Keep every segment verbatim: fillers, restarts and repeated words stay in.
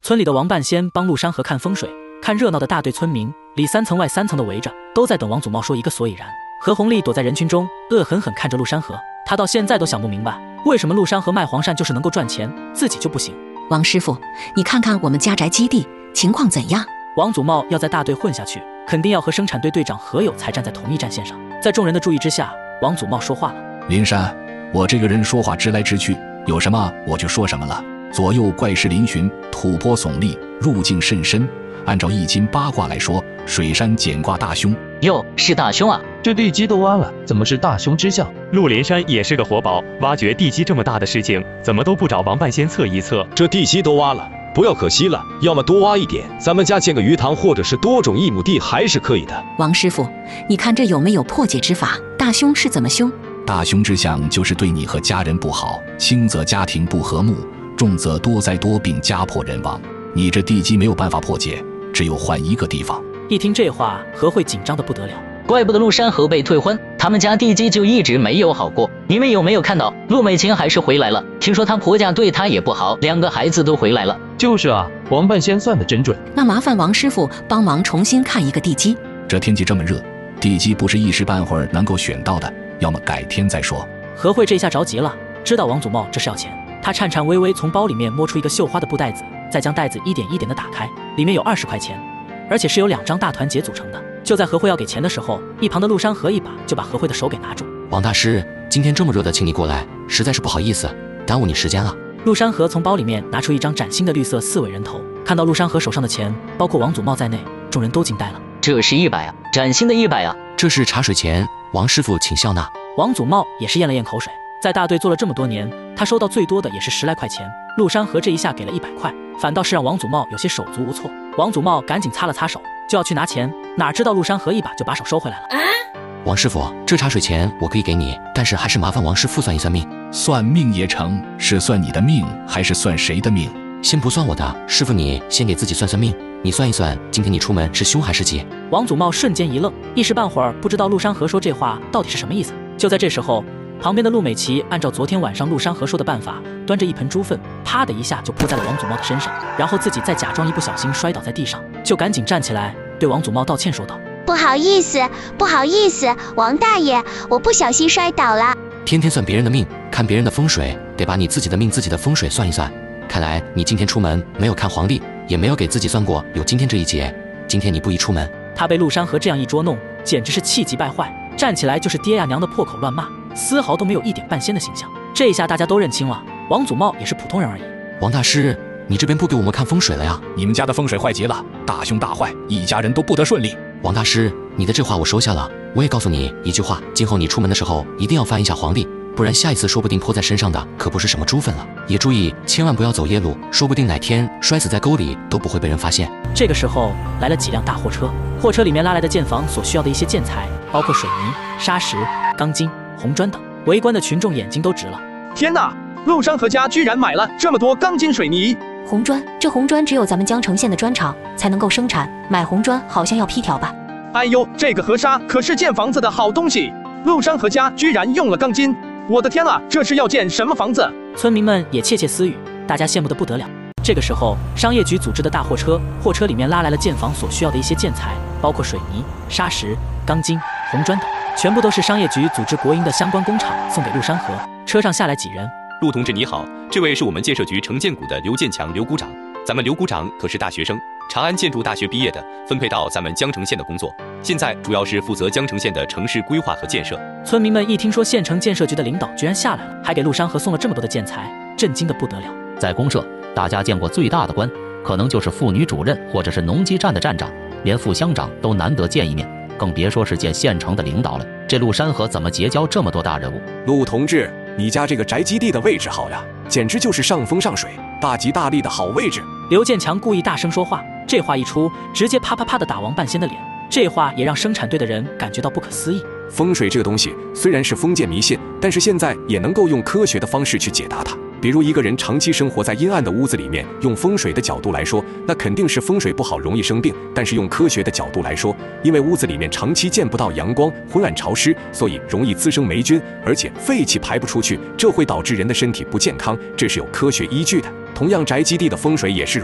村里的王半仙帮陆山河看风水，看热闹的大队村民里三层外三层的围着，都在等王祖茂说一个所以然。何红丽躲在人群中，恶狠狠看着陆山河，他到现在都想不明白，为什么陆山河卖黄鳝就是能够赚钱，自己就不行。 王师傅，你看看我们家宅基地情况怎样？ 王祖茂要在大队混下去，肯定要和生产队队长何友才站在同一战线上。在众人的注意之下，王祖茂说话了： 林山，我这个人说话直来直去，有什么我就说什么了。左右怪石嶙峋，土坡耸立，入境甚深。按照易经八卦来说，水山简卦大凶。 哟，是大凶啊！ 这地基都挖了，怎么是大凶之象？ 陆连山也是个活宝，挖掘地基这么大的事情，怎么都不找王半仙测一测？ 这地基都挖了，不要可惜了，要么多挖一点，咱们家建个鱼塘或者是多种一亩地还是可以的。 王师傅，你看这有没有破解之法？大凶是怎么凶？ 大凶之象就是对你和家人不好，轻则家庭不和睦，重则多灾多病，家破人亡。你这地基没有办法破解，只有换一个地方。 一听这话，何慧紧张的不得了。 怪不得陆山河被退婚，他们家地基就一直没有好过。你们有没有看到陆美琴还是回来了？听说她婆家对她也不好，两个孩子都回来了。 就是啊，王半仙算得真准。 那麻烦王师傅帮忙重新看一个地基。 这天气这么热，地基不是一时半会儿能够选到的，要么改天再说。 何慧这下着急了，知道王祖茂这是要钱，他颤颤巍巍从包里面摸出一个绣花的布袋子，再将袋子一点一点的打开，里面有二十块钱，而且是由两张大团结组成的。就在何慧要给钱的时候，一旁的陆山河一把就把何慧的手给拿住。 王大师，今天这么热的请你过来，实在是不好意思，耽误你时间了。 陆山河从包里面拿出一张崭新的绿色四尾人头，看到陆山河手上的钱，包括王祖茂在内，众人都惊呆了。 这是一百啊，崭新的一百啊！ 这是茶水钱，王师傅请笑纳。 王祖茂也是咽了咽口水，在大队做了这么多年，他收到最多的也是十来块钱，陆山河这一下给了一百块，反倒是让王祖茂有些手足无措。王祖茂赶紧擦了擦手，就要去拿钱，哪知道陆山河一把就把手收回来了。啊、 王师傅，这茶水钱我可以给你，但是还是麻烦王师傅算一算命。 算命也成，是算你的命还是算谁的命？ 先不算我的，师傅你先给自己算算命，你算一算今天你出门是凶还是吉？ 王祖茂瞬间一愣，一时半会儿不知道陆山河说这话到底是什么意思。就在这时候，旁边的陆美琪按照昨天晚上陆山河说的办法，端着一盆猪粪，啪的一下就泼在了王祖茂的身上，然后自己再假装一不小心摔倒在地上，就赶紧站起来对王祖茂道歉说道： 不好意思，不好意思，王大爷，我不小心摔倒了。 天天算别人的命，看别人的风水，得把你自己的命自己的风水算一算。看来你今天出门没有看黄历，也没有给自己算过有今天这一节，今天你不宜出门。 他被陆山河这样一捉弄，简直是气急败坏，站起来就是爹呀娘的破口乱骂，丝毫都没有一点半仙的形象。这一下大家都认清了，王祖茂也是普通人而已。 王大师，你这边不给我们看风水了呀？ 你们家的风水坏极了，大凶大坏，一家人都不得顺利。 王大师，你的这话我收下了，我也告诉你一句话，今后你出门的时候一定要翻一下黄历，不然下一次说不定泼在身上的可不是什么猪粪了。也注意千万不要走夜路，说不定哪天摔死在沟里都不会被人发现。 这个时候来了几辆大货车，货车里面拉来的建房所需要的一些建材，包括水泥、砂石、钢筋、红砖等。围观的群众眼睛都直了， 天哪，陆山河家居然买了这么多钢筋水泥！ 红砖，这红砖只有咱们江城县的砖厂才能够生产，买红砖好像要批条吧？ 哎呦，这个河沙可是建房子的好东西，陆山河家居然用了钢筋，我的天啊，这是要建什么房子？ 村民们也窃窃私语，大家羡慕的不得了。这个时候，商业局组织的大货车，货车里面拉来了建房所需要的一些建材，包括水泥、砂石、钢筋、红砖等，全部都是商业局组织国营的相关工厂送给陆山河。车上下来几人， 陆同志你好，这位是我们建设局城建股的刘建强刘股长，咱们刘股长可是大学生，长安建筑大学毕业的，分配到咱们江城县的工作，现在主要是负责江城县的城市规划和建设。 村民们一听说县城建设局的领导居然下来了，还给陆山河送了这么多的建材，震惊的不得了。 在公社，大家见过最大的官，可能就是妇女主任或者是农机站的站长，连副乡长都难得见一面，更别说是见县城的领导了。这陆山河怎么结交这么多大人物？ 陆同志，你家这个宅基地的位置好呀，简直就是上风上水，大吉大利的好位置。 刘建强故意大声说话，这话一出，直接啪啪啪的打王半仙的脸。这话也让生产队的人感觉到不可思议。 风水这个东西虽然是封建迷信，但是现在也能够用科学的方式去解答它。比如一个人长期生活在阴暗的屋子里面，用风水的角度来说，那肯定是风水不好，容易生病。但是用科学的角度来说，因为屋子里面长期见不到阳光，昏暗潮湿，所以容易滋生霉菌，而且废气排不出去，这会导致人的身体不健康，这是有科学依据的。同样，宅基地的风水也是如此。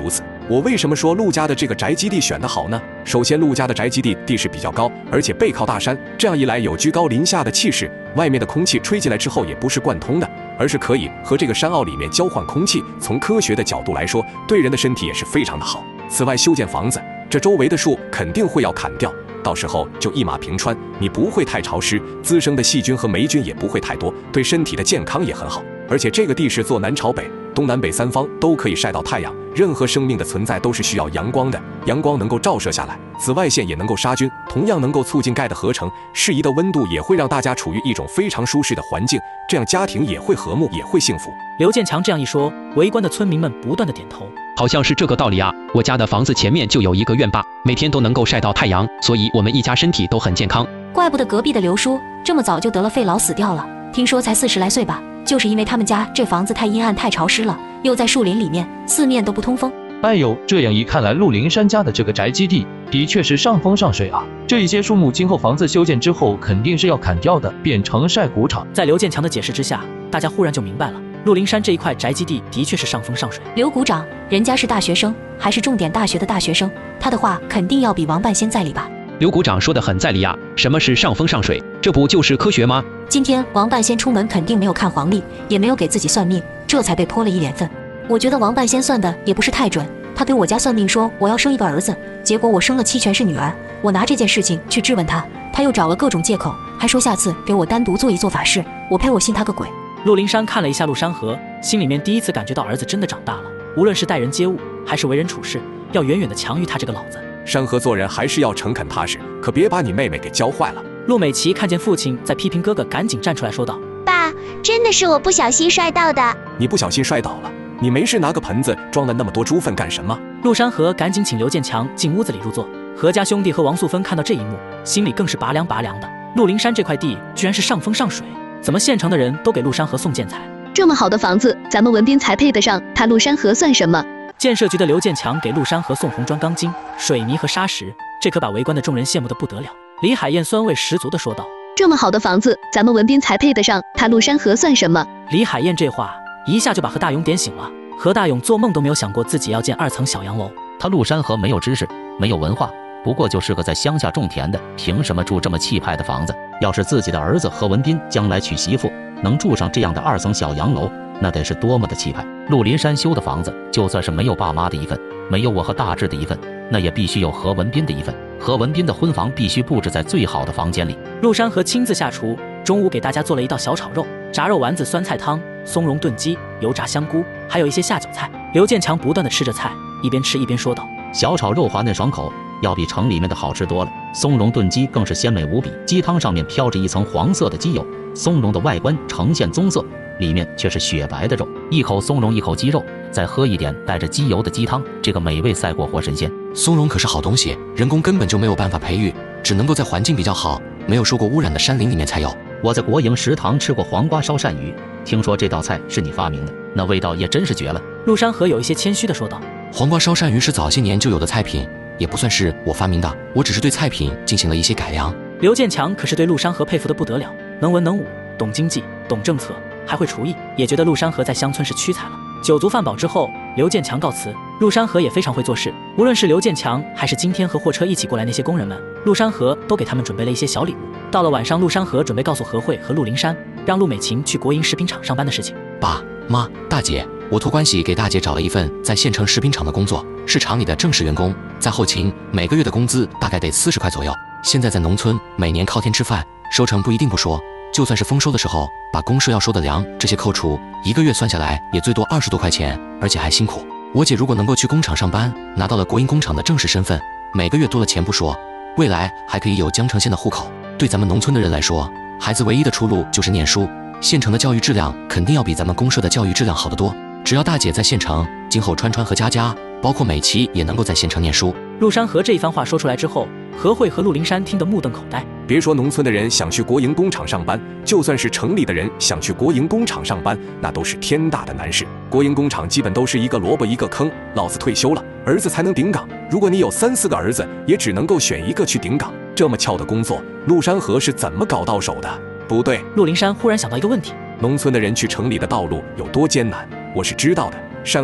我为什么说陆家的这个宅基地选得好呢？首先，陆家的宅基地地势比较高，而且背靠大山，这样一来有居高临下的气势，外面的空气吹进来之后也不是贯通的，而是可以和这个山坳里面交换空气。从科学的角度来说，对人的身体也是非常的好。此外，修建房子，这周围的树肯定会要砍掉，到时候就一马平川，你不会太潮湿，滋生的细菌和霉菌也不会太多，对身体的健康也很好。而且这个地势坐南朝北，东南北三方都可以晒到太阳，任何生命的存在都是需要阳光的，阳光能够照射下来，紫外线也能够杀菌，同样能够促进钙的合成，适宜的温度也会让大家处于一种非常舒适的环境，这样家庭也会和睦，也会幸福。 刘建强这样一说，围观的村民们不断的点头， 好像是这个道理啊！我家的房子前面就有一个院坝，每天都能够晒到太阳，所以我们一家身体都很健康。 怪不得隔壁的刘叔这么早就得了肺痨死掉了，听说才四十来岁吧，就是因为他们家这房子太阴暗太潮湿了，又在树林里面，四面都不通风。 哎呦，这样一看来，陆灵山家的这个宅基地的确是上风上水啊！这一些树木今后房子修建之后肯定是要砍掉的，变成晒谷场。 在刘建强的解释之下，大家忽然就明白了，陆灵山这一块宅基地的确是上风上水。 刘股长，人家是大学生，还是重点大学的大学生，他的话肯定要比王半仙在理吧？ 刘股长说的很在理啊！什么是上风上水？这不就是科学吗？ 今天王半仙出门肯定没有看黄历，也没有给自己算命，这才被泼了一脸粪。我觉得王半仙算的也不是太准，他给我家算命说我要生一个儿子，结果我生了七全是女儿。我拿这件事情去质问他，他又找了各种借口，还说下次给我单独做一做法事。我呸，我信他个鬼！ 陆灵山看了一下陆山河，心里面第一次感觉到儿子真的长大了，无论是待人接物还是为人处事，要远远的强于他这个老子。 山河做人还是要诚恳踏实，可别把你妹妹给教坏了。 陆美琪看见父亲在批评哥哥，赶紧站出来说道： 爸，真的是我不小心摔到的。 你不小心摔倒了，你没事拿个盆子装了那么多猪粪干什么？ 陆山河赶紧请刘建强进屋子里入座。何家兄弟和王素芬看到这一幕，心里更是拔凉拔凉的。陆灵山这块地居然是上风上水，怎么县城的人都给陆山河送建材？ 这么好的房子，咱们文斌才配得上，他陆山河算什么？ 建设局的刘建强给陆山河送红砖、钢筋、水泥和砂石，这可把围观的众人羡慕得不得了。李海燕酸味十足地说道： 这么好的房子，咱们文斌才配得上，他陆山河算什么？ 李海燕这话一下就把何大勇点醒了。何大勇做梦都没有想过自己要建二层小洋楼。 他陆山河没有知识，没有文化，不过就是个在乡下种田的，凭什么住这么气派的房子？要是自己的儿子何文斌将来娶媳妇，能住上这样的二层小洋楼，那得是多么的气派！陆林山修的房子，就算是没有爸妈的一份，没有我和大志的一份，那也必须有何文斌的一份。何文斌的婚房必须布置在最好的房间里。 陆山河亲自下厨，中午给大家做了一道小炒肉、炸肉丸子、酸菜汤、松茸炖鸡、油炸香菇，还有一些下酒菜。刘建强不断地吃着菜，一边吃一边说道： 小炒肉滑嫩爽口，要比城里面的好吃多了。松茸炖鸡更是鲜美无比，鸡汤上面飘着一层黄色的鸡油，松茸的外观呈现棕色，里面却是雪白的肉。一口松茸，一口鸡肉，再喝一点带着鸡油的鸡汤，这个美味赛过活神仙。 松茸可是好东西，人工根本就没有办法培育，只能够在环境比较好、没有受过污染的山林里面才有。 我在国营食堂吃过黄瓜烧鳝鱼，听说这道菜是你发明的，那味道也真是绝了。 陆山河有一些谦虚地说道： 黄瓜烧鳝鱼是早些年就有的菜品，也不算是我发明的，我只是对菜品进行了一些改良。 刘建强可是对陆山河佩服得不得了，能文能武，懂经济，懂政策，还会厨艺，也觉得陆山河在乡村是屈才了。酒足饭饱之后，刘建强告辞。陆山河也非常会做事，无论是刘建强还是今天和货车一起过来那些工人们，陆山河都给他们准备了一些小礼物。到了晚上，陆山河准备告诉何慧和陆灵山，让陆美琴去国营食品厂上班的事情。 爸妈，大姐，我托关系给大姐找了一份在县城食品厂的工作，是厂里的正式员工，在后勤，每个月的工资大概得四十块左右。现在在农村，每年靠天吃饭，收成不一定不说，就算是丰收的时候，把公社要收的粮这些扣除，一个月算下来也最多二十多块钱，而且还辛苦。我姐如果能够去工厂上班，拿到了国营工厂的正式身份，每个月多了钱不说，未来还可以有江城县的户口。对咱们农村的人来说，孩子唯一的出路就是念书，县城的教育质量肯定要比咱们公社的教育质量好得多。只要大姐在县城，今后川川和佳佳，包括美琪也能够在县城念书。 陆山河这一番话说出来之后，何慧和陆灵山听得目瞪口呆。 别说农村的人想去国营工厂上班，就算是城里的人想去国营工厂上班，那都是天大的难事。国营工厂基本都是一个萝卜一个坑，老子退休了，儿子才能顶岗。如果你有三四个儿子，也只能够选一个去顶岗。这么翘的工作，陆山河是怎么搞到手的？不对， 陆灵山忽然想到一个问题： 农村的人去城里的道路有多艰难，我是知道的。山河，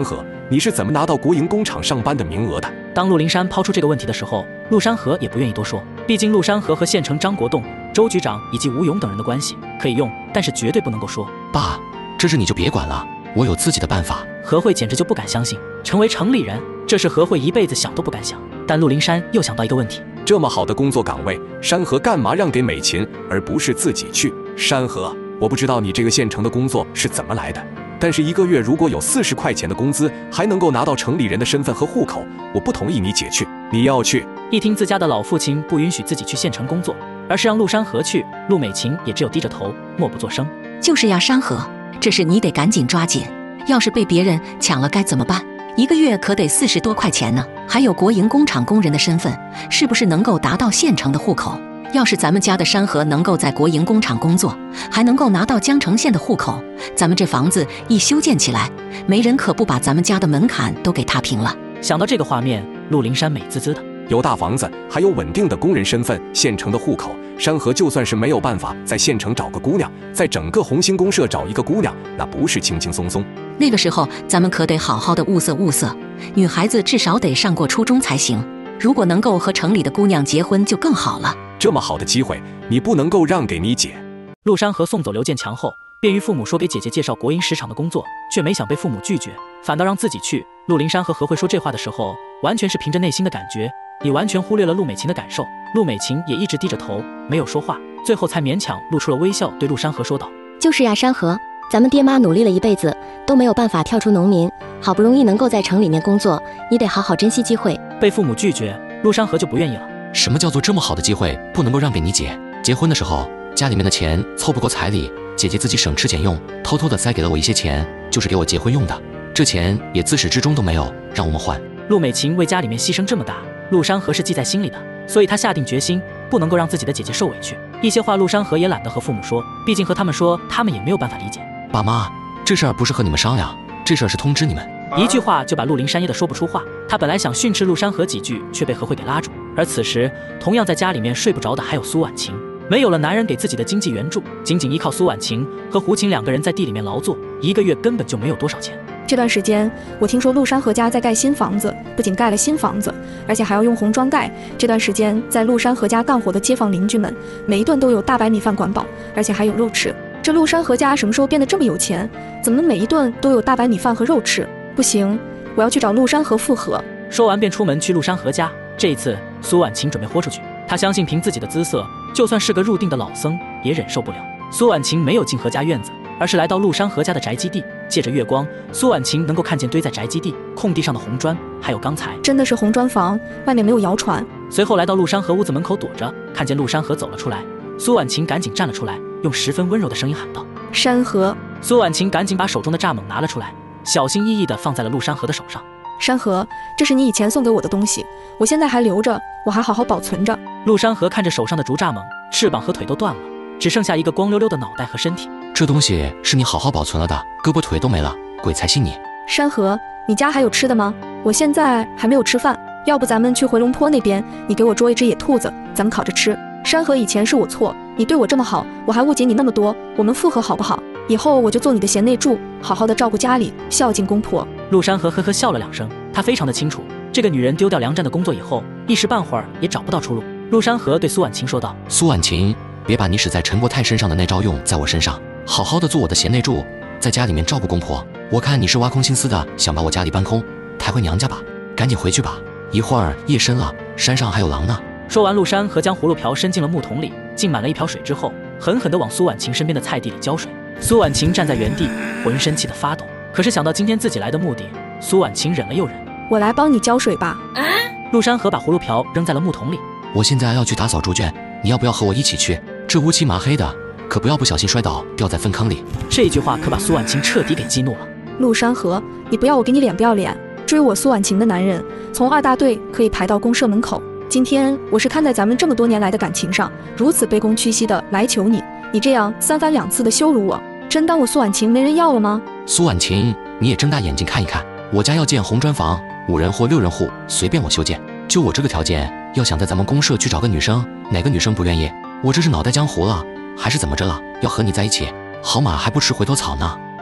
你是怎么拿到国营工厂上班的名额的？ 当陆灵山抛出这个问题的时候，陆山河也不愿意多说，毕竟陆山河和县城张国栋、周局长以及吴勇等人的关系可以用，但是绝对不能够说。 爸，这事你就别管了，我有自己的办法。 何慧简直就不敢相信，成为城里人，这是何慧一辈子想都不敢想。但陆灵山又想到一个问题， 这么好的工作岗位，山河干嘛让给美琴，而不是自己去？山河，我不知道你这个县城的工作是怎么来的，但是一个月如果有四十块钱的工资，还能够拿到城里人的身份和户口，我不同意你姐去，你要去。 一听自家的老父亲不允许自己去县城工作，而是让陆山河去，陆美琴也只有低着头默不作声。 就是呀，山河，这事你得赶紧抓紧，要是被别人抢了该怎么办？一个月可得四十多块钱呢，还有国营工厂工人的身份，是不是能够达到县城的户口？要是咱们家的山河能够在国营工厂工作，还能够拿到江城县的户口，咱们这房子一修建起来，没人可不把咱们家的门槛都给踏平了。 想到这个画面，陆灵山美滋滋的。 有大房子，还有稳定的工人身份，县城的户口，山河就算是没有办法在县城找个姑娘，在整个红星公社找一个姑娘，那不是轻轻松松。 那个时候咱们可得好好的物色物色，女孩子至少得上过初中才行，如果能够和城里的姑娘结婚就更好了。 这么好的机会，你不能够让给你姐。 陆山河送走刘建强后，便与父母说给姐姐介绍国营石厂的工作，却没想被父母拒绝，反倒让自己去。陆灵山和何慧说这话的时候，完全是凭着内心的感觉，也完全忽略了陆美琴的感受。陆美琴也一直低着头没有说话，最后才勉强露出了微笑，对陆山河说道： 就是呀，山河，咱们爹妈努力了一辈子都没有办法跳出农民，好不容易能够在城里面工作，你得好好珍惜机会。 被父母拒绝，陆山河就不愿意了。 什么叫做这么好的机会不能够让给你姐？结婚的时候家里面的钱凑不够彩礼，姐姐自己省吃俭用，偷偷的塞给了我一些钱，就是给我结婚用的，这钱也自始至终都没有让我们还。 陆美琴为家里面牺牲这么大，陆山河是记在心里的，所以他下定决心不能够让自己的姐姐受委屈。一些话陆山河也懒得和父母说，毕竟和他们说他们也没有办法理解。 爸妈，这事儿不是和你们商量，这事儿是通知你们。 一句话就把陆灵山噎得说不出话，他本来想训斥陆山河几句，却被何慧给拉住。而此时同样在家里面睡不着的还有苏婉晴，没有了男人给自己的经济援助，仅仅依靠苏婉晴和胡晴两个人在地里面劳作，一个月根本就没有多少钱。 这段时间我听说陆山河家在盖新房子，不仅盖了新房子，而且还要用红砖盖。这段时间在陆山河家干活的街坊邻居们，每一顿都有大白米饭管饱，而且还有肉吃。这陆山河家什么时候变得这么有钱？怎么每一顿都有大白米饭和肉吃？不行，我要去找陆山河复合。 说完便出门去陆山河家。这一次苏婉晴准备豁出去，她相信凭自己的姿色，就算是个入定的老僧也忍受不了。苏婉晴没有进何家院子，而是来到陆山河家的宅基地。借着月光，苏婉晴能够看见堆在宅基地空地上的红砖，还有钢材， 真的是红砖房，外面没有谣传。 随后来到陆山河屋子门口躲着，看见陆山河走了出来，苏婉晴赶紧站了出来，用十分温柔的声音喊道： 山河。 苏婉晴赶紧把手中的蚱蜢拿了出来，小心翼翼地放在了陆山河的手上。 山河，这是你以前送给我的东西，我现在还留着，我还好好保存着。 陆山河看着手上的竹蚱蜢，翅膀和腿都断了，只剩下一个光溜溜的脑袋和身体。 这东西是你好好保存了的，胳膊腿都没了，鬼才信你。 山河，你家还有吃的吗？我现在还没有吃饭，要不咱们去回龙坡那边，你给我捉一只野兔子，咱们烤着吃。山河，以前是我错，你对我这么好，我还误解你那么多，我们复合好不好？以后我就做你的贤内助，好好的照顾家里，孝敬公婆。 陆山河呵呵笑了两声，他非常的清楚，这个女人丢掉梁战的工作以后，一时半会儿也找不到出路。陆山河对苏婉晴说道： 苏婉晴，别把你使在陈国泰身上的那招用在我身上，好好的做我的贤内助，在家里面照顾公婆。我看你是挖空心思的想把我家里搬空，抬回娘家吧，赶紧回去吧，一会儿夜深了，山上还有狼呢。 说完，陆山河将葫芦瓢伸进了木桶里，浸满了一瓢水之后，狠狠地往苏婉晴身边的菜地里浇水。苏婉晴站在原地，浑身气得发抖。可是想到今天自己来的目的，苏婉晴忍了又忍。 我来帮你浇水吧。 啊、陆山河把葫芦瓢扔在了木桶里。 我现在要去打扫猪圈，你要不要和我一起去？这乌漆麻黑的，可不要不小心摔倒掉在粪坑里。 这一句话可把苏婉晴彻底给激怒了。 陆山河，你不要我给你脸不要脸？追我苏婉晴的男人，从二大队可以排到公社门口。今天我是看在咱们这么多年来的感情上，如此卑躬屈膝的来求你，你这样三番两次的羞辱我，真当我苏婉晴没人要了吗？ 苏婉晴，你也睁大眼睛看一看，我家要建红砖房，五人或六人户随便我修建，就我这个条件，要想在咱们公社去找个女生，哪个女生不愿意？我这是脑袋浆糊了，还是怎么着了？要和你在一起，好马还不吃回头草呢？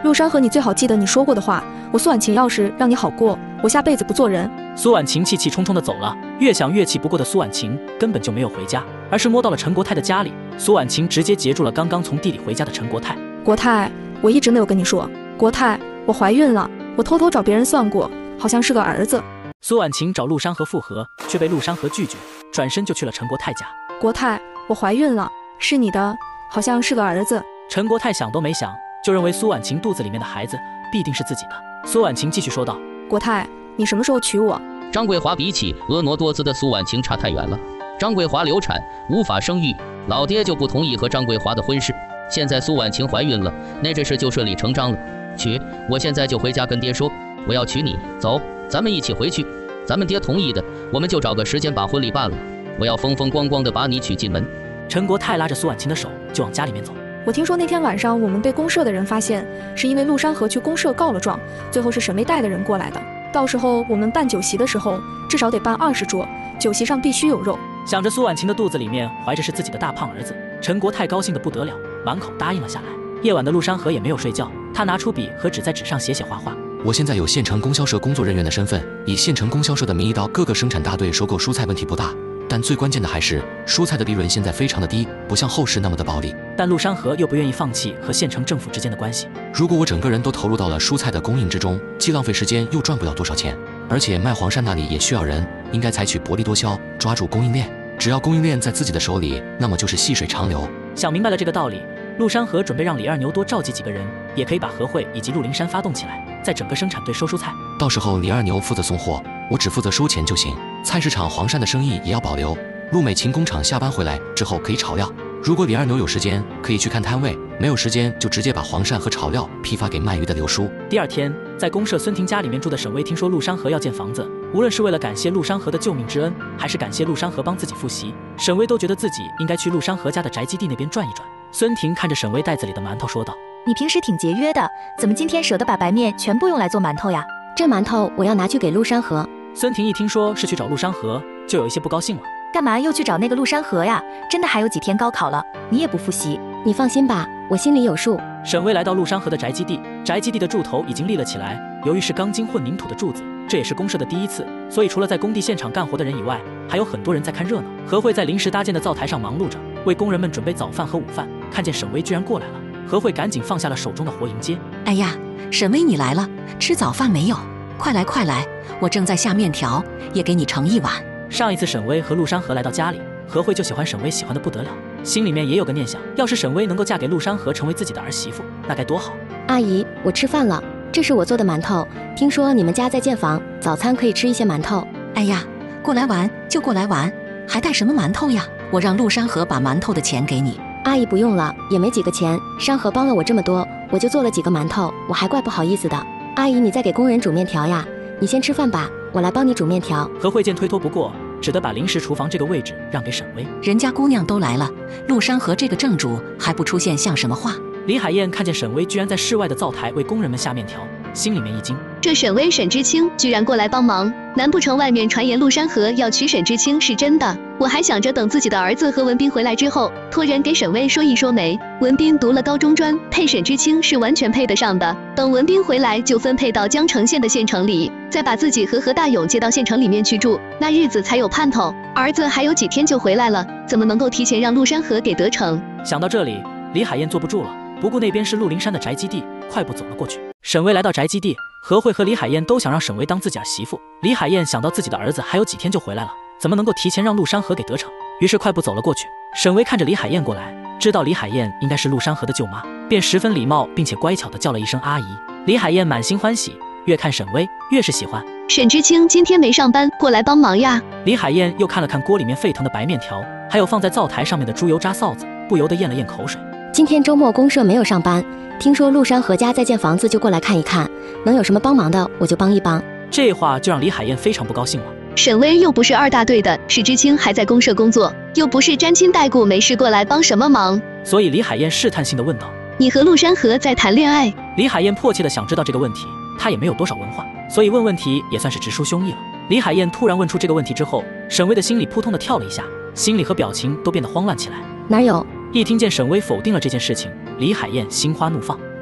陆山河，你最好记得你说过的话，我苏婉晴要是让你好过，我下辈子不做人。 苏婉晴气气冲冲地走了，越想越气不过的苏婉晴根本就没有回家，而是摸到了陈国泰的家里。苏婉晴直接截住了刚刚从地里回家的陈国泰。 国泰，我一直没有跟你说，国泰，我怀孕了，我偷偷找别人算过，好像是个儿子。 苏婉晴找陆山河复合，却被陆山河拒绝，转身就去了陈国泰家。 国泰，我怀孕了，是你的，好像是个儿子。 陈国泰想都没想，就认为苏婉晴肚子里面的孩子必定是自己的。苏婉晴继续说道： 国泰，你什么时候娶我？ 张桂华比起婀娜多姿的苏婉晴差太远了。张桂华流产，无法生育，老爹就不同意和张桂华的婚事。现在苏婉晴怀孕了，那这事就顺理成章了。娶，我现在就回家跟爹说，我要娶你。走，咱们一起回去。咱们爹同意的，我们就找个时间把婚礼办了。我要风风光光的把你娶进门。 陈国泰拉着苏婉晴的手就往家里面走。 我听说那天晚上我们被公社的人发现，是因为陆山河去公社告了状，最后是沈巍带的人过来的。到时候我们办酒席的时候，至少得办二十桌，酒席上必须有肉。 想着苏婉晴的肚子里面怀着是自己的大胖儿子，陈国泰高兴得不得了，满口答应了下来。夜晚的陆山河也没有睡觉，他拿出笔和纸在纸上写写画画。 我现在有县城供销社工作人员的身份，以县城供销社的名义到各个生产大队收购蔬菜问题不大，但最关键的还是蔬菜的利润现在非常的低，不像后世那么的暴利。 但陆山河又不愿意放弃和县城政府之间的关系。 如果我整个人都投入到了蔬菜的供应之中，既浪费时间又赚不了多少钱，而且卖黄鳝那里也需要人，应该采取薄利多销，抓住供应链。只要供应链在自己的手里，那么就是细水长流。 想明白了这个道理，陆山河准备让李二牛多召集几个人，也可以把何慧以及陆灵山发动起来，在整个生产队收蔬菜。 到时候李二牛负责送货，我只负责收钱就行。菜市场黄鳝的生意也要保留。陆美琴工厂下班回来之后可以炒料，如果李二牛有时间可以去看摊位，没有时间就直接把黄鳝和炒料批发给卖鱼的刘叔。 第二天，在公社孙婷家里面住的沈巍听说陆山河要建房子，无论是为了感谢陆山河的救命之恩，还是感谢陆山河帮自己复习，沈巍都觉得自己应该去陆山河家的宅基地那边转一转。孙婷看着沈巍袋子里的馒头说道： 你平时挺节约的，怎么今天舍得把白面全部用来做馒头呀？ 这馒头我要拿去给陆山河。 孙婷一听说是去找陆山河，就有一些不高兴了。 干嘛又去找那个陆山河呀？真的还有几天高考了，你也不复习？ 你放心吧，我心里有数。 沈巍来到陆山河的宅基地，宅基地的柱头已经立了起来。由于是钢筋混凝土的柱子，这也是公社的第一次，所以除了在工地现场干活的人以外，还有很多人在看热闹。何慧在临时搭建的灶台上忙碌着，为工人们准备早饭和午饭。看见沈巍居然过来了，何慧赶紧放下了手中的活迎接。 哎呀，沈巍你来了，吃早饭没有？快来快来，我正在下面条，也给你盛一碗。 上一次沈巍和陆山河来到家里，何慧就喜欢沈巍喜欢的不得了，心里面也有个念想，要是沈巍能够嫁给陆山河成为自己的儿媳妇，那该多好。 阿姨，我吃饭了，这是我做的馒头，听说你们家在建房，早餐可以吃一些馒头。 哎呀，过来玩就过来玩，还带什么馒头呀？我让陆山河把馒头的钱给你。 阿姨不用了，也没几个钱，山河帮了我这么多，我就做了几个馒头，我还怪不好意思的。阿姨，你在给工人煮面条呀？你先吃饭吧，我来帮你煮面条。 何慧见推脱不过，只得把临时厨房这个位置让给沈巍。 人家姑娘都来了，陆山河这个正主还不出现像什么话？ 李海燕看见沈巍居然在室外的灶台为工人们下面条，心里面一惊， 这沈巍沈知青居然过来帮忙，难不成外面传言陆山河要娶沈知青是真的？我还想着等自己的儿子和文斌回来之后，托人给沈巍说一说媒。文斌读了高中专，配沈知青是完全配得上的。等文斌回来就分配到江城县的县城里，再把自己和何大勇接到县城里面去住，那日子才有盼头。儿子还有几天就回来了，怎么能够提前让陆山河给得逞？ 想到这里，李海燕坐不住了，不顾那边是陆灵山的宅基地，快步走了过去。沈巍来到宅基地，何慧和李海燕都想让沈巍当自己儿媳妇。李海燕想到自己的儿子还有几天就回来了，怎么能够提前让陆山河给得逞？于是快步走了过去。沈巍看着李海燕过来，知道李海燕应该是陆山河的舅妈，便十分礼貌并且乖巧地叫了一声阿姨。李海燕满心欢喜，越看沈巍越是喜欢。 沈知青今天没上班，过来帮忙呀。 李海燕又看了看锅里面沸腾的白面条，还有放在灶台上面的猪油渣臊子，不由得咽了咽口水。 今天周末公社没有上班，听说陆山河家在建房子，就过来看一看，能有什么帮忙的我就帮一帮。 这话就让李海燕非常不高兴了。 沈巍又不是二大队的，史知青还在公社工作，又不是沾亲带故没事过来帮什么忙。 所以李海燕试探性地问道： 你和陆山河在谈恋爱？ 李海燕迫切地想知道这个问题，她也没有多少文化，所以问问题也算是直抒胸臆了。李海燕突然问出这个问题之后，沈巍的心里扑通地跳了一下，心里和表情都变得慌乱起来。 哪有？ 一听见沈巍否定了这件事情，李海燕心花怒放，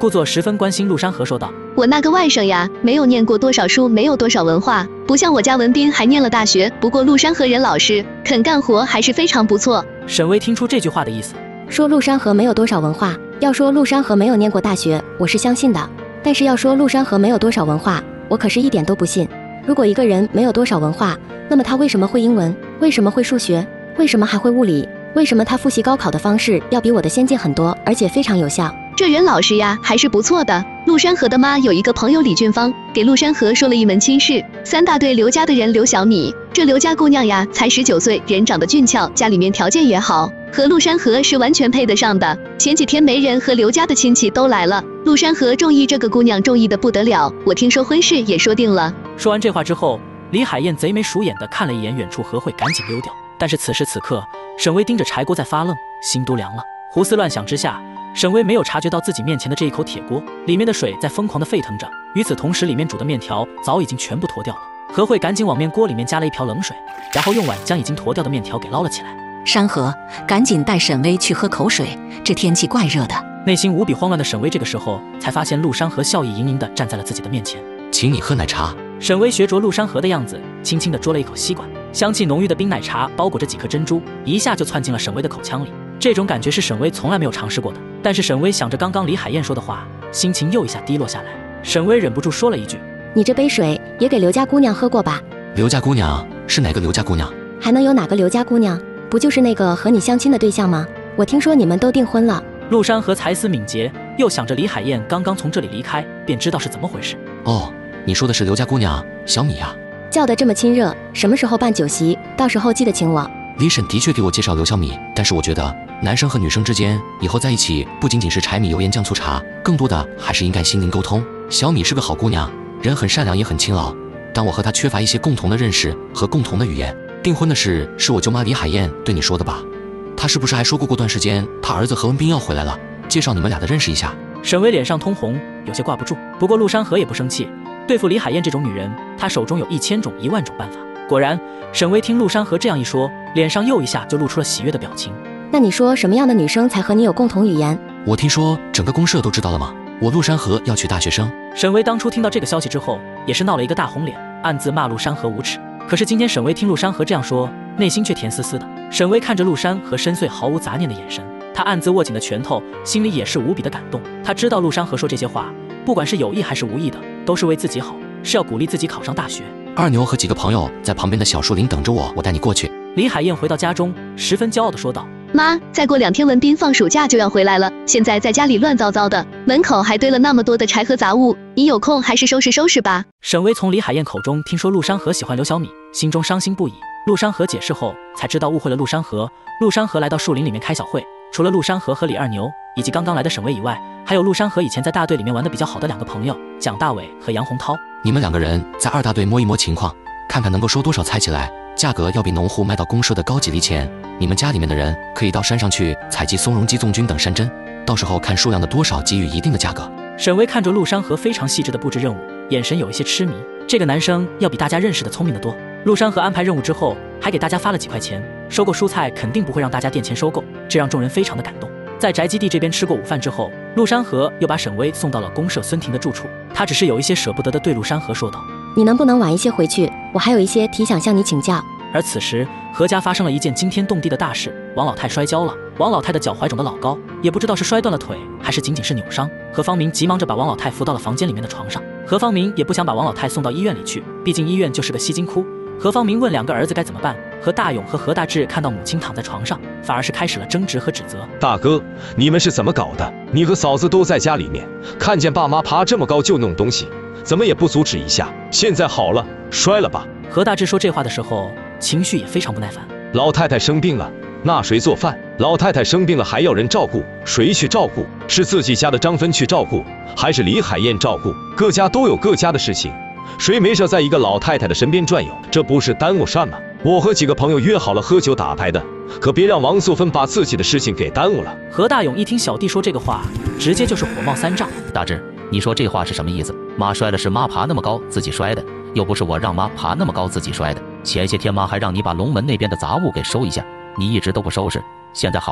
故作十分关心陆山河说道：“ 我那个外甥呀，没有念过多少书，没有多少文化，不像我家文斌还念了大学。不过陆山河人老实，肯干活，还是非常不错。” 沈巍听出这句话的意思， 说陆山河没有多少文化，要说陆山河没有念过大学，我是相信的。但是要说陆山河没有多少文化，我可是一点都不信。如果一个人没有多少文化，那么他为什么会英文？为什么会数学？为什么还会物理？为什么他复习高考的方式要比我的先进很多，而且非常有效？ 这人老实呀，还是不错的。陆山河的妈有一个朋友李俊芳，给陆山河说了一门亲事。三大队刘家的人刘小米，这刘家姑娘呀，才十九岁，人长得俊俏，家里面条件也好，和陆山河是完全配得上的。前几天媒人和刘家的亲戚都来了，陆山河中意这个姑娘，中意的不得了。我听说婚事也说定了。 说完这话之后，李海燕贼眉鼠眼地看了一眼远处何慧，赶紧溜掉。但是此时此刻，沈巍盯着柴锅在发愣，心都凉了。胡思乱想之下，沈巍没有察觉到自己面前的这一口铁锅里面的水在疯狂地沸腾着，与此同时，里面煮的面条早已经全部脱掉了。何慧赶紧往面锅里面加了一瓢冷水，然后用碗将已经脱掉的面条给捞了起来。 山河，赶紧带沈巍去喝口水，这天气怪热的。 内心无比慌乱的沈巍这个时候才发现陆山河笑意盈盈地站在了自己的面前， 请你喝奶茶。 沈巍学着陆山河的样子，轻轻地啜了一口吸管，香气浓郁的冰奶茶包裹着几颗珍珠，一下就窜进了沈巍的口腔里。这种感觉是沈巍从来没有尝试过的。但是沈巍想着刚刚李海燕说的话，心情又一下低落下来。沈巍忍不住说了一句：“ 你这杯水也给刘家姑娘喝过吧？” 刘家姑娘是哪个刘家姑娘？ 还能有哪个刘家姑娘？不就是那个和你相亲的对象吗？我听说你们都订婚了。 陆山河才思敏捷，又想着李海燕刚刚从这里离开，便知道是怎么回事。 哦，你说的是刘家姑娘小米啊？ 叫得这么亲热，什么时候办酒席？到时候记得请我。 李婶的确给我介绍刘小米，但是我觉得男生和女生之间以后在一起，不仅仅是柴米油盐酱醋茶，更多的还是应该心灵沟通。小米是个好姑娘，人很善良也很勤劳，但我和她缺乏一些共同的认识和共同的语言。订婚的事是我舅妈李海燕对你说的吧？她是不是还说过过段时间她儿子何文斌要回来了，介绍你们俩的认识一下？ 沈巍脸上通红，有些挂不住。不过陆山河也不生气，对付李海燕这种女人，他手中有一千种一万种办法。果然，沈巍听陆山河这样一说，脸上又一下就露出了喜悦的表情。 那你说什么样的女生才和你有共同语言？ 我听说整个公社都知道了吗？我陆山河要娶大学生。 沈巍当初听到这个消息之后，也是闹了一个大红脸，暗自骂陆山河无耻。可是今天沈巍听陆山河这样说，内心却甜丝丝的。沈巍看着陆山河深邃毫无杂念的眼神，他暗自握紧了拳头，心里也是无比的感动。他知道陆山河说这些话，不管是有意还是无意的，都是为自己好，是要鼓励自己考上大学。 二牛和几个朋友在旁边的小树林等着我，我带你过去。 李海燕回到家中，十分骄傲地说道：“ 妈，再过两天文斌放暑假就要回来了，现在在家里乱糟糟的，门口还堆了那么多的柴禾杂物，你有空还是收拾收拾吧。” 沈巍从李海燕口中听说陆山河喜欢刘小米，心中伤心不已。陆山河解释后，才知道误会了陆山河。陆山河来到树林里面开小会，除了陆山河和李二牛以及刚刚来的沈巍以外，还有陆山河以前在大队里面玩的比较好的两个朋友蒋大伟和杨洪涛。 你们两个人在二大队摸一摸情况，看看能够收多少采起来，价格要比农户卖到公社的高几厘钱。你们家里面的人可以到山上去采集松茸鸡、纵菌等山珍，到时候看数量的多少，给予一定的价格。 沈巍看着陆山河非常细致的布置任务，眼神有一些痴迷。这个男生要比大家认识的聪明得多。陆山河安排任务之后，还给大家发了几块钱，收购蔬菜肯定不会让大家垫钱收购，这让众人非常的感动。在宅基地这边吃过午饭之后，陆山河又把沈巍送到了公社孙婷的住处。他只是有一些舍不得的对陆山河说道：“ 你能不能晚一些回去？我还有一些题想向你请教。” 而此时何家发生了一件惊天动地的大事，王老太摔跤了。王老太的脚踝肿得老高，也不知道是摔断了腿还是仅仅是扭伤。何方明急忙着把王老太扶到了房间里面的床上。何方明也不想把王老太送到医院里去，毕竟医院就是个吸金窟。何方明问两个儿子该怎么办，何大勇和何大志看到母亲躺在床上，反而是开始了争执和指责。 大哥，你们是怎么搞的？你和嫂子都在家里面，看见爸妈爬这么高就弄东西，怎么也不阻止一下？现在好了，摔了吧？ 何大志说这话的时候，情绪也非常不耐烦。 老太太生病了，那谁做饭？老太太生病了还要人照顾，谁去照顾？是自己家的张芬去照顾，还是李海燕照顾？各家都有各家的事情，谁没事在一个老太太的身边转悠，这不是耽误事吗？我和几个朋友约好了喝酒打牌的，可别让王素芬把自己的事情给耽误了。 何大勇一听小弟说这个话，直接就是火冒三丈。 大志，你说这话是什么意思？妈摔了是妈爬那么高自己摔的，又不是我让妈爬那么高自己摔的。前些天妈还让你把龙门那边的杂物给收一下，你一直都不收拾，现在好了吧？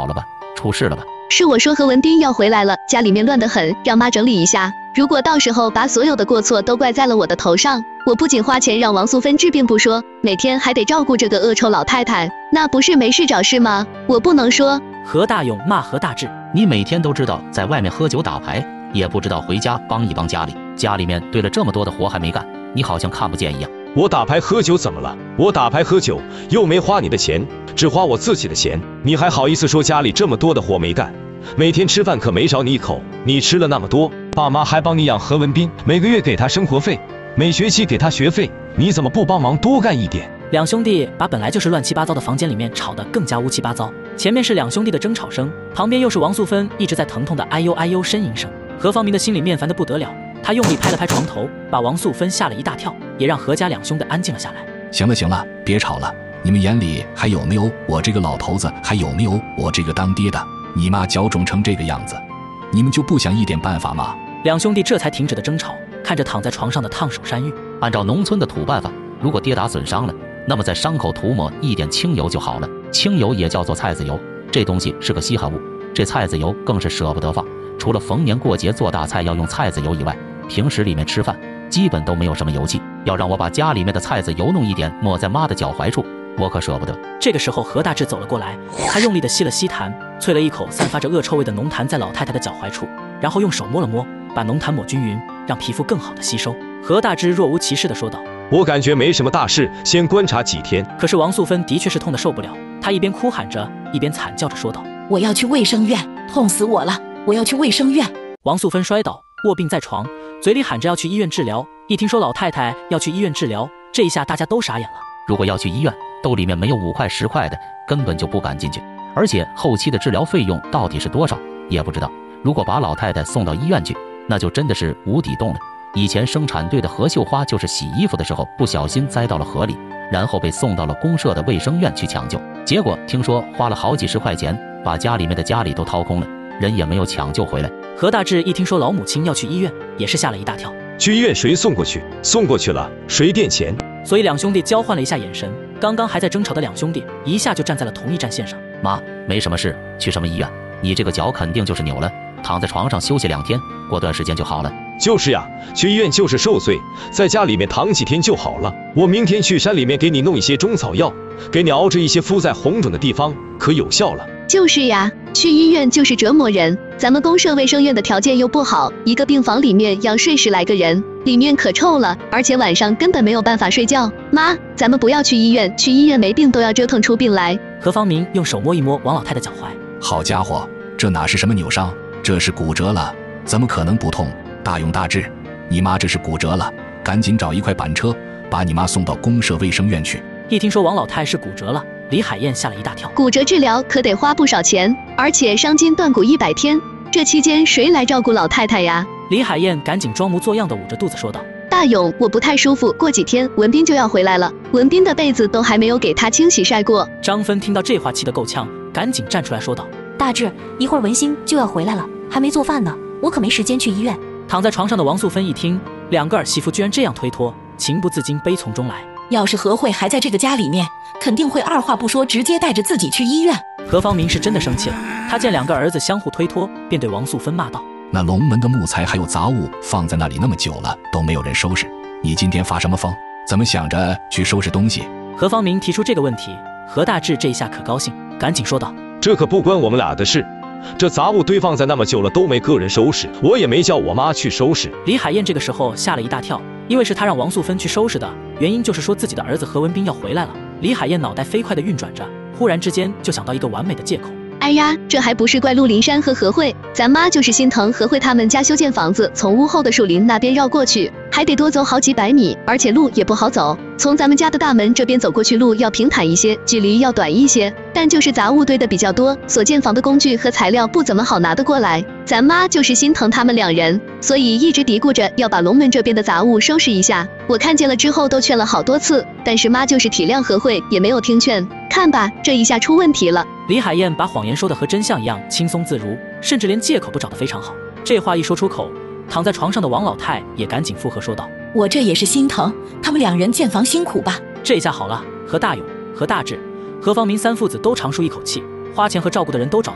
出事了吧？ 是我说何文斌要回来了，家里面乱得很，让妈整理一下。如果到时候把所有的过错都怪在了我的头上，我不仅花钱让王素芬治病不说，每天还得照顾这个恶臭老太太，那不是没事找事吗？我不能说。 何大勇骂何大志：“ 你每天都知道在外面喝酒打牌，也不知道回家帮一帮家里，家里面堆了这么多的活还没干，你好像看不见一样。” 我打牌喝酒怎么了？我打牌喝酒又没花你的钱，只花我自己的钱，你还好意思说家里这么多的活没干？每天吃饭可没少你一口，你吃了那么多，爸妈还帮你养何文斌，每个月给他生活费，每学期给他学费，你怎么不帮忙多干一点？ 两兄弟把本来就是乱七八糟的房间里面吵得更加乌七八糟。前面是两兄弟的争吵声，旁边又是王素芬一直在疼痛的哎呦哎呦呻吟声。何方明的心里面烦得不得了，他用力拍了拍床头，把王素芬吓了一大跳，也让何家两兄弟安静了下来。 行了行了，别吵了，你们眼里还有没有我这个老头子？还有没有我这个当爹的？你妈脚肿成这个样子，你们就不想一点办法吗？ 两兄弟这才停止的争吵，看着躺在床上的烫手山芋。 按照农村的土办法，如果跌打损伤了，那么在伤口涂抹一点清油就好了。清油也叫做菜籽油，这东西是个稀罕物，这菜籽油更是舍不得放。除了逢年过节做大菜要用菜籽油以外，平时里面吃饭基本都没有什么油气。要让我把家里面的菜籽油弄一点抹在妈的脚踝处，我可舍不得。 这个时候何大志走了过来，他用力的吸了吸痰，啐了一口散发着恶臭味的浓痰在老太太的脚踝处，然后用手摸了摸，把浓痰抹均匀，让皮肤更好的吸收。何大志若无其事的说道：“ 我感觉没什么大事，先观察几天。” 可是王素芬的确是痛得受不了，她一边哭喊着，一边惨叫着说道：“ 我要去卫生院，痛死我了！我要去卫生院！” 王素芬摔倒，卧病在床，嘴里喊着要去医院治疗。一听说老太太要去医院治疗，这一下大家都傻眼了。 如果要去医院，兜里面没有五块十块的，根本就不敢进去。而且后期的治疗费用到底是多少，也不知道。如果把老太太送到医院去，那就真的是无底洞了。以前生产队的何秀花就是洗衣服的时候不小心栽到了河里，然后被送到了公社的卫生院去抢救，结果听说花了好几十块钱，把家里面的家里都掏空了，人也没有抢救回来。 何大志一听说老母亲要去医院，也是吓了一大跳。 去医院谁送过去？送过去了，谁垫钱？ 所以两兄弟交换了一下眼神，刚刚还在争吵的两兄弟一下就站在了同一战线上。 妈，没什么事，去什么医院？你这个脚肯定就是扭了，躺在床上休息两天，过段时间就好了。 就是呀，去医院就是受罪，在家里面躺几天就好了。我明天去山里面给你弄一些中草药，给你熬制一些敷在红肿的地方，可有效了。 就是呀，去医院就是折磨人。咱们公社卫生院的条件又不好，一个病房里面要睡十来个人，里面可臭了，而且晚上根本没有办法睡觉。妈，咱们不要去医院，去医院没病都要折腾出病来。 何方明用手摸一摸王老太太脚踝， 好家伙，这哪是什么扭伤，这是骨折了，怎么可能不痛？大勇大志，你妈这是骨折了，赶紧找一块板车，把你妈送到公社卫生院去。 一听说王老太是骨折了，李海燕吓了一大跳。 骨折治疗可得花不少钱，而且伤筋断骨一百天，这期间谁来照顾老太太呀？ 李海燕赶紧装模作样的捂着肚子说道：“ 大勇，我不太舒服，过几天文斌就要回来了，文斌的被子都还没有给他清洗晒过。” 张芬听到这话气得够呛，赶紧站出来说道：“ 大志，一会儿文心就要回来了，还没做饭呢，我可没时间去医院。” 躺在床上的王素芬一听，两个儿媳妇居然这样推脱，情不自禁悲从中来。 要是何慧还在这个家里面，肯定会二话不说直接带着自己去医院。 何方明是真的生气了，他见两个儿子相互推脱，便对王素芬骂道：“ 那龙门的木材还有杂物放在那里那么久了，都没有人收拾，你今天发什么疯？怎么想着去收拾东西？” 何方明提出这个问题，何大志这一下可高兴，赶紧说道：“ 这可不关我们俩的事。这杂物堆放在那么久了都没个人收拾，我也没叫我妈去收拾。” 李海燕这个时候吓了一大跳，因为是她让王素芬去收拾的，原因就是说自己的儿子何文斌要回来了。李海燕脑袋飞快地运转着，忽然之间就想到一个完美的借口。 哎呀，这还不是怪陆林山和何慧，咱妈就是心疼何慧他们家修建房子，从屋后的树林那边绕过去，还得多走好几百米，而且路也不好走。从咱们家的大门这边走过去，路要平坦一些，距离要短一些，但就是杂物堆的比较多，所建房的工具和材料不怎么好拿得过来。咱妈就是心疼他们两人，所以一直嘀咕着要把龙门这边的杂物收拾一下。我看见了之后都劝了好多次，但是妈就是体谅何慧，也没有听劝。看吧，这一下出问题了。 李海燕把谎言说得和真相一样轻松自如，甚至连借口都找得非常好。这话一说出口，躺在床上的王老太也赶紧附和说道：“ 我这也是心疼，他们两人建房辛苦吧？” 这下好了，何大勇、何大志、何方明三父子都长舒一口气，花钱和照顾的人都找到了，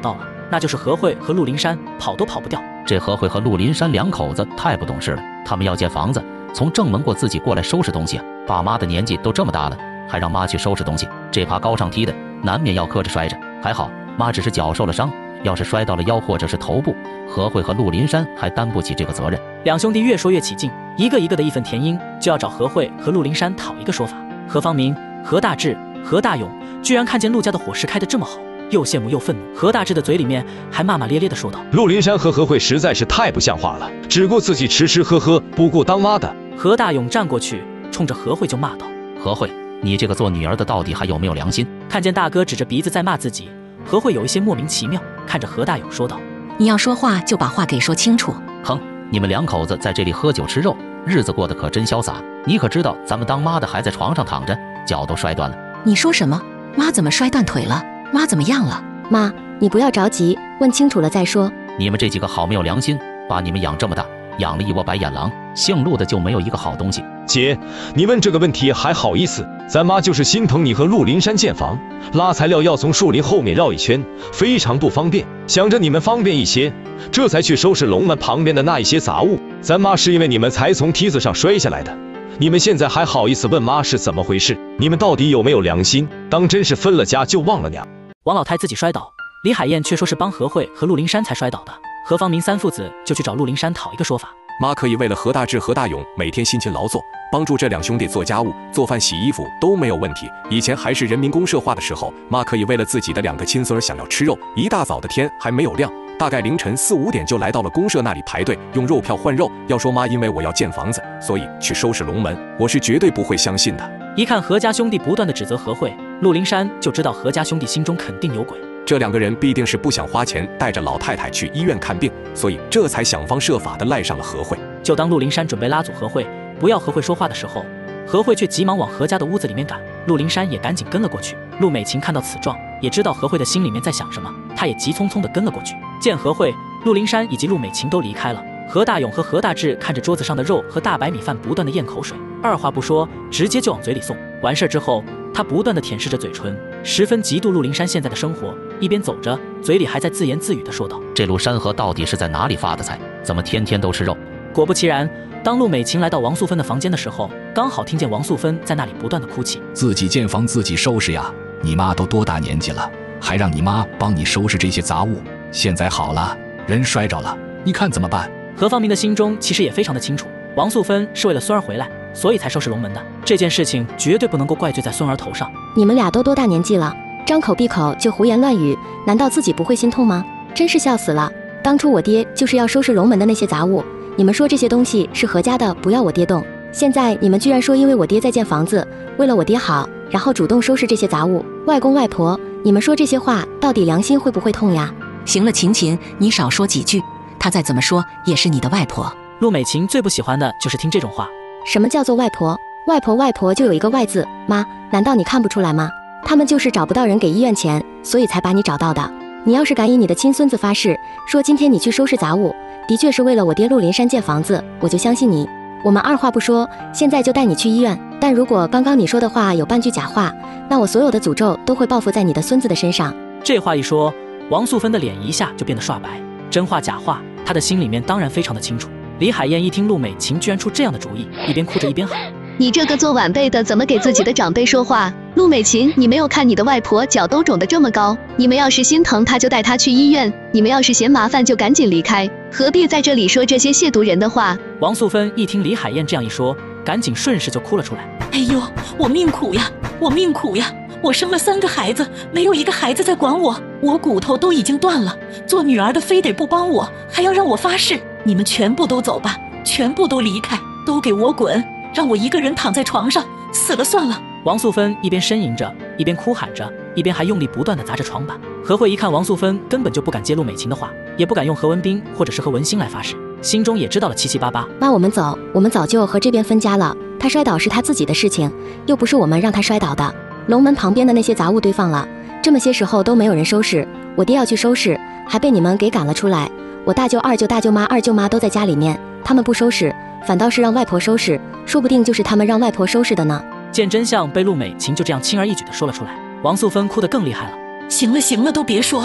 那就是何慧和陆灵山，跑都跑不掉。 这何慧和陆林山两口子太不懂事了，他们要建房子，从正门过自己过来收拾东西。爸妈的年纪都这么大了，还让妈去收拾东西，这爬高上梯的难免要磕着摔着。还好妈只是脚受了伤，要是摔到了腰或者是头部，何慧和陆林山还担不起这个责任。 两兄弟越说越起劲，一个一个的义愤填膺，就要找何慧和陆林山讨一个说法。何方明、何大志、何大勇居然看见陆家的伙食开得这么好，又羡慕又愤怒。何大志的嘴里面还骂骂咧咧地说道： 陆林山和何慧实在是太不像话了，只顾自己吃吃喝喝，不顾当妈的。 何大勇站过去冲着何慧就骂道： 何慧，你这个做女儿的到底还有没有良心？ 看见大哥指着鼻子在骂自己，何慧有一些莫名其妙，看着何大勇说道： 你要说话就把话给说清楚。 哼，你们两口子在这里喝酒吃肉，日子过得可真潇洒。你可知道咱们当妈的还在床上躺着，脚都摔断了。 你说什么？妈怎么摔断腿了？妈怎么样了？ 妈，你不要着急，问清楚了再说。 你们这几个好没有良心，把你们养这么大，养了一窝白眼狼，姓陆的就没有一个好东西。 姐，你问这个问题还好意思？咱妈就是心疼你和陆林山建房，拉材料要从树林后面绕一圈，非常不方便，想着你们方便一些，这才去收拾龙门旁边的那一些杂物。咱妈是因为你们才从梯子上摔下来的，你们现在还好意思问妈是怎么回事？你们到底有没有良心？当真是分了家就忘了娘。 王老太自己摔倒，李海燕却说是帮何慧和陆林山才摔倒的。何方明三父子就去找陆林山讨一个说法。 妈可以为了何大志、何大勇每天辛勤劳作，帮助这两兄弟做家务、做饭、洗衣服都没有问题。以前还是人民公社化的时候，妈可以为了自己的两个亲孙儿想要吃肉，一大早的天还没有亮，大概凌晨四五点就来到了公社那里排队用肉票换肉。要说妈因为我要建房子，所以去收拾龙门，我是绝对不会相信的。 一看何家兄弟不断的指责何慧、陆林山，就知道何家兄弟心中肯定有鬼。 这两个人必定是不想花钱带着老太太去医院看病，所以这才想方设法的赖上了何慧。 就当陆林山准备拉阻何慧，不要何慧说话的时候，何慧却急忙往何家的屋子里面赶，陆林山也赶紧跟了过去。陆美琴看到此状，也知道何慧的心里面在想什么，她也急匆匆的跟了过去。见何慧、陆林山以及陆美琴都离开了，何大勇和何大志看着桌子上的肉和大白米饭，不断的咽口水，二话不说，直接就往嘴里送。完事之后，他不断的舔舐着嘴唇，十分嫉妒陆林山现在的生活，一边走着，嘴里还在自言自语的说道： 这陆山河到底是在哪里发的财？怎么天天都吃肉？ 果不其然，当陆美琴来到王素芬的房间的时候，刚好听见王素芬在那里不断的哭泣。 自己建房自己收拾呀，你妈都多大年纪了，还让你妈帮你收拾这些杂物？现在好了，人摔着了，你看怎么办？ 何方明的心中其实也非常的清楚，王素芬是为了孙儿回来，所以才收拾龙门的。这件事情绝对不能够怪罪在孙儿头上。 你们俩都多大年纪了，张口闭口就胡言乱语，难道自己不会心痛吗？真是笑死了！当初我爹就是要收拾龙门的那些杂物，你们说这些东西是何家的，不要我爹动。现在你们居然说因为我爹在建房子，为了我爹好，然后主动收拾这些杂物。外公外婆，你们说这些话到底良心会不会痛呀？ 行了，琴琴，你少说几句，她再怎么说也是你的外婆。 陆美琴最不喜欢的就是听这种话。 什么叫做外婆？外婆外婆就有一个外字，妈，难道你看不出来吗？他们就是找不到人给医院钱，所以才把你找到的。你要是敢以你的亲孙子发誓，说今天你去收拾杂物，的确是为了我爹陆林山建房子，我就相信你。我们二话不说，现在就带你去医院。但如果刚刚你说的话有半句假话，那我所有的诅咒都会报复在你的孙子的身上。 这话一说，王素芬的脸一下就变得刷白。真话假话，她的心里面当然非常的清楚。李海燕一听陆美琴居然出这样的主意，一边哭着一边喊： 你这个做晚辈的怎么给自己的长辈说话？陆美琴，你没有看你的外婆脚都肿得这么高，你们要是心疼她就带她去医院，你们要是嫌麻烦就赶紧离开，何必在这里说这些亵渎人的话？ 王素芬一听李海燕这样一说，赶紧顺势就哭了出来。 哎呦，我命苦呀，我命苦呀！我生了三个孩子，没有一个孩子在管我，我骨头都已经断了，做女儿的非得不帮我，还要让我发誓。你们全部都走吧，全部都离开，都给我滚，让我一个人躺在床上，死了算了。 王素芬一边呻吟着，一边哭喊着，一边还用力不断地砸着床板。何慧一看王素芬根本就不敢接陆美琴的话，也不敢用何文斌或者是何文新来发誓，心中也知道了七七八八。 妈，我们走，我们早就和这边分家了。他摔倒是他自己的事情，又不是我们让他摔倒的。龙门旁边的那些杂物堆放了，这么些时候都没有人收拾，我爹要去收拾，还被你们给赶了出来。我大舅、二舅、大舅妈、二舅妈都在家里面，他们不收拾，反倒是让外婆收拾，说不定就是他们让外婆收拾的呢。 见真相被陆美琴就这样轻而易举地说了出来，王素芬哭得更厉害了。 行了行了，都别说了，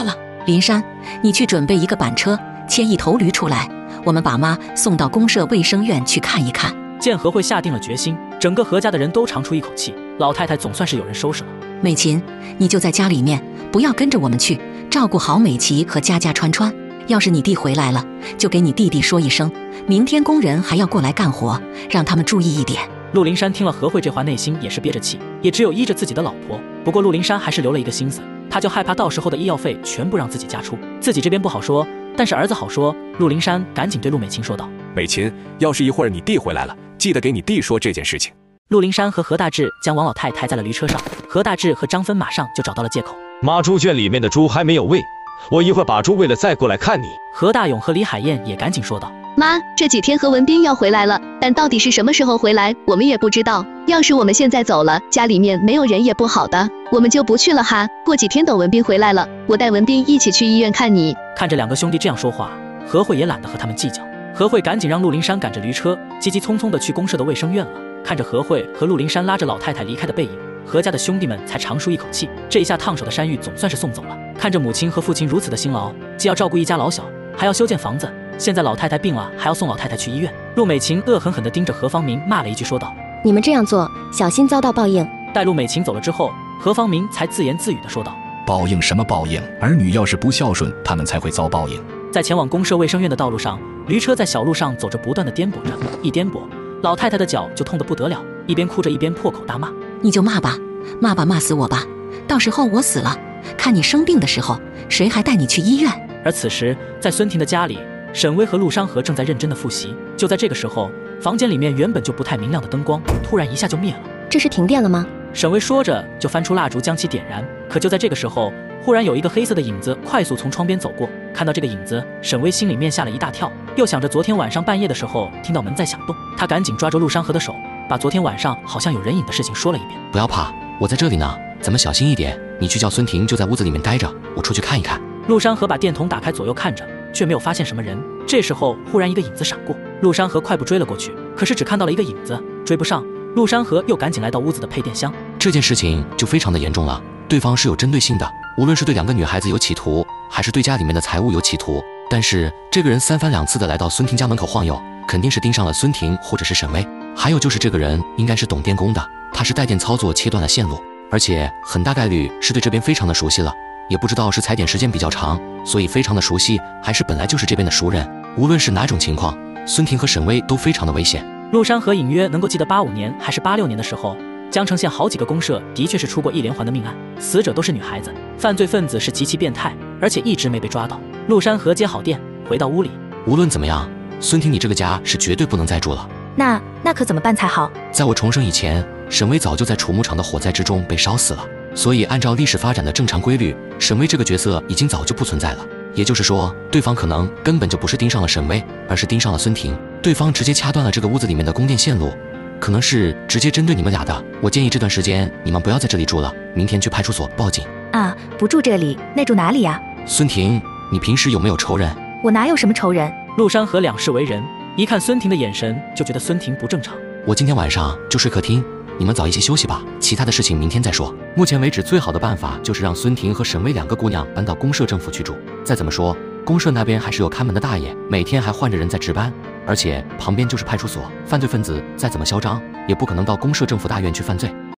林山，你去准备一个板车，牵一头驴出来，我们把妈送到公社卫生院去看一看。 见何慧下定了决心，整个何家的人都长出一口气，老太太总算是有人收拾了。 美琴，你就在家里面，不要跟着我们去，照顾好美琪和佳佳川川。要是你弟回来了，就给你弟弟说一声，明天工人还要过来干活，让他们注意一点。 陆林山听了何慧这话，内心也是憋着气，也只有依着自己的老婆。不过陆林山还是留了一个心思，他就害怕到时候的医药费全部让自己家出，自己这边不好说，但是儿子好说。陆林山赶紧对陆美琴说道： 美琴，要是一会儿你弟回来了，记得给你弟说这件事情。 陆林山和何大志将王老太抬在了驴车上，何大志和张芬马上就找到了借口。 妈，猪圈里面的猪还没有喂，我一会儿把猪喂了再过来看你。 何大勇和李海燕也赶紧说道： 妈，这几天何文斌要回来了，但到底是什么时候回来，我们也不知道。要是我们现在走了，家里面没有人也不好的，我们就不去了哈。过几天等文斌回来了，我带文斌一起去医院看你。 看着两个兄弟这样说话，何慧也懒得和他们计较。何慧赶紧让陆林山赶着驴车，急急匆匆地去公社的卫生院了。看着何慧和陆林山拉着老太太离开的背影，何家的兄弟们才长舒一口气。这一下烫手的山芋总算是送走了。看着母亲和父亲如此的辛劳，既要照顾一家老小，还要修建房子，现在老太太病了，还要送老太太去医院。陆美琴恶狠狠地盯着何方明骂了一句，说道： 你们这样做，小心遭到报应。 待陆美琴走了之后，何方明才自言自语地说道： 报应什么报应？儿女要是不孝顺，他们才会遭报应。 在前往公社卫生院的道路上，驴车在小路上走着，不断的颠簸着，一颠簸，老太太的脚就痛得不得了，一边哭着一边破口大骂： 你就骂吧，骂吧，骂死我吧，到时候我死了，看你生病的时候，谁还带你去医院？ 而此时，在孙婷的家里，沈巍和陆山河正在认真的复习。就在这个时候，房间里面原本就不太明亮的灯光，突然一下就灭了。 这是停电了吗？ 沈巍说着就翻出蜡烛将其点燃。可就在这个时候，忽然有一个黑色的影子快速从窗边走过。看到这个影子，沈巍心里面吓了一大跳，又想着昨天晚上半夜的时候听到门在响动，他赶紧抓住陆山河的手，把昨天晚上好像有人影的事情说了一遍。 不要怕，我在这里呢，咱们小心一点。你去叫孙婷就在屋子里面待着，我出去看一看。 陆山河把电筒打开，左右看着，却没有发现什么人。这时候忽然一个影子闪过，陆山河快步追了过去，可是只看到了一个影子，追不上。陆山河又赶紧来到屋子的配电箱。 这件事情就非常的严重了，对方是有针对性的，无论是对两个女孩子有企图，还是对家里面的财物有企图。但是这个人三番两次的来到孙婷家门口晃悠，肯定是盯上了孙婷或者是沈巍。还有就是这个人应该是懂电工的，他是带电操作切断了线路，而且很大概率是对这边非常的熟悉了，也不知道是踩点时间比较长，所以非常的熟悉，还是本来就是这边的熟人。无论是哪种情况，孙婷和沈巍都非常的危险。 陆山河隐约能够记得八五年还是八六年的时候，江城县好几个公社的确是出过一连环的命案，死者都是女孩子，犯罪分子是极其变态，而且一直没被抓到。陆山河接好电，回到屋里。 无论怎么样，孙婷你这个家是绝对不能再住了。 那那可怎么办才好？ 在我重生以前，沈巍早就在储牧场的火灾之中被烧死了，所以按照历史发展的正常规律，沈巍这个角色已经早就不存在了。也就是说，对方可能根本就不是盯上了沈巍，而是盯上了孙婷。对方直接掐断了这个屋子里面的供电线路，可能是直接针对你们俩的。我建议这段时间你们不要在这里住了，明天去派出所报警。 啊，不住这里，那住哪里呀？ 孙婷，你平时有没有仇人？ 我哪有什么仇人？ 陆山河两世为人，一看孙婷的眼神就觉得孙婷不正常。 我今天晚上就睡客厅，你们早一些休息吧，其他的事情明天再说。目前为止，最好的办法就是让孙婷和沈巍两个姑娘搬到公社政府去住。再怎么说，公社那边还是有看门的大爷，每天还换着人在值班，而且旁边就是派出所，犯罪分子再怎么嚣张，也不可能到公社政府大院去犯罪。